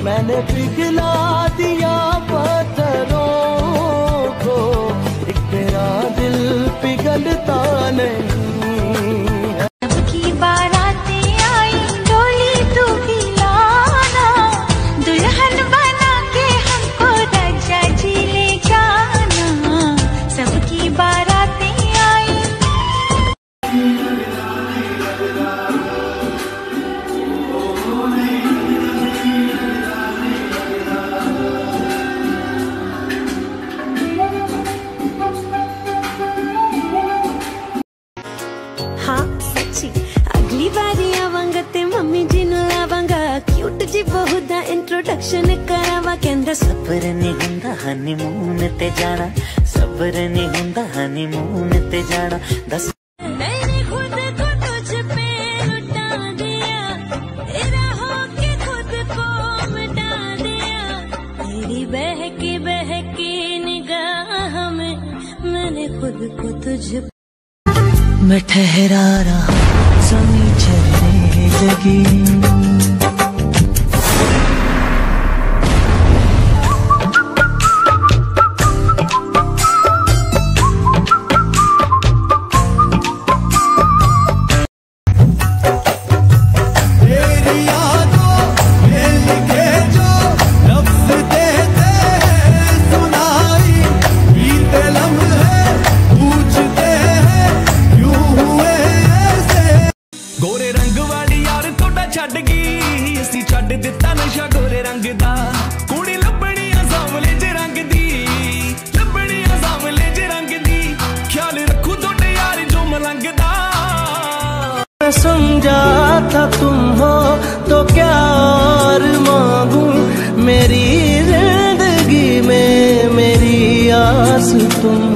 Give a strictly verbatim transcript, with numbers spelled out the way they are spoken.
मैंने पिघला दिया पत्थरों को, एक तेरा दिल पिघलता नहीं। सबकी बारातें आई डोली तू भी लाना, दुल्हन बना के हमको राजा जी ले जाना। सबकी बारातें आई। हाँ सच्ची अगली बारी आवांगा ते मम्मी जी नु लावांगा, क्यूट जी बहुदा इंट्रोडक्शन करावा। कहंदा सबर नहीं हुंदा हनीमून ते जाना, सबर नहीं हुंदा हनीमून ते जाना। दस मैंने खुद को तुझ पे लुटा दिया, तेरा होके खुद को मिटा दिया। तेरी बहकी बहकी निगाह में मैंने खुद को तुझ। मैं ठहरा रहा ज़मीं चलने लगी। गोरे रंग वाली यार थोड़ा छड़ गई, असी छड़ दिता नशा गोरे रंग दा। कुड़ी लभनी सांवले ज रंग दी, लभनी सांवले ज रंग दी। ख्याल रखू थोड़े यार जो मलंग दा। मैं समझा था तुम हो तो क्या और मांगू, मेरी जिंदगी में मेरी आस तुम